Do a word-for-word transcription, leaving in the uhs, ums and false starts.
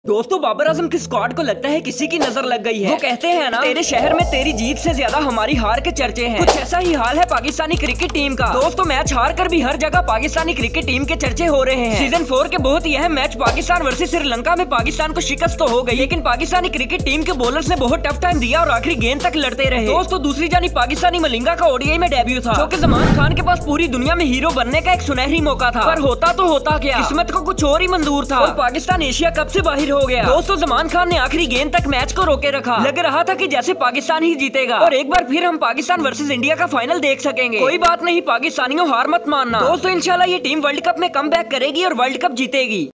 दोस्तों बाबर आजम की स्क्वाड को लगता है किसी की नजर लग गई है। वो कहते हैं ना, तेरे शहर में तेरी जीत से ज्यादा हमारी हार के चर्चे हैं। कुछ ऐसा ही हाल है पाकिस्तानी क्रिकेट टीम का। दोस्तों मैच हार कर भी हर जगह पाकिस्तानी क्रिकेट टीम के चर्चे हो रहे हैं। सीजन फोर के बहुत ही अहम मैच पाकिस्तान वर्सेस श्रीलंका में पाकिस्तान को शिकस्त तो हो गई, लेकिन पाकिस्तानी क्रिकेट टीम के बॉलर्स ने बहुत टफ टाइम दिया और आखिरी गेंद तक लड़ते रहे। दोस्तों दूसरी जानी पाकिस्तानी मलिंगा का ओडीआई में डेब्यू था, जो कि जमान खान के पास पूरी दुनिया में हीरो बनने का एक सुनहरी मौका था। पर होता तो होता क्या, किस्मत को कुछ और ही मंजूर था और पाकिस्तान एशिया कप से बाहर हो गया। दोस्तों सलमान खान ने आखिरी गेंद तक मैच को रोके रखा। लग रहा था कि जैसे पाकिस्तान ही जीतेगा और एक बार फिर हम पाकिस्तान वर्सेस इंडिया का फाइनल देख सकेंगे। कोई बात नहीं पाकिस्तानियों, हार मत मानना। दोस्तों इंशाल्लाह ये टीम वर्ल्ड कप में कमबैक करेगी और वर्ल्ड कप जीतेगी।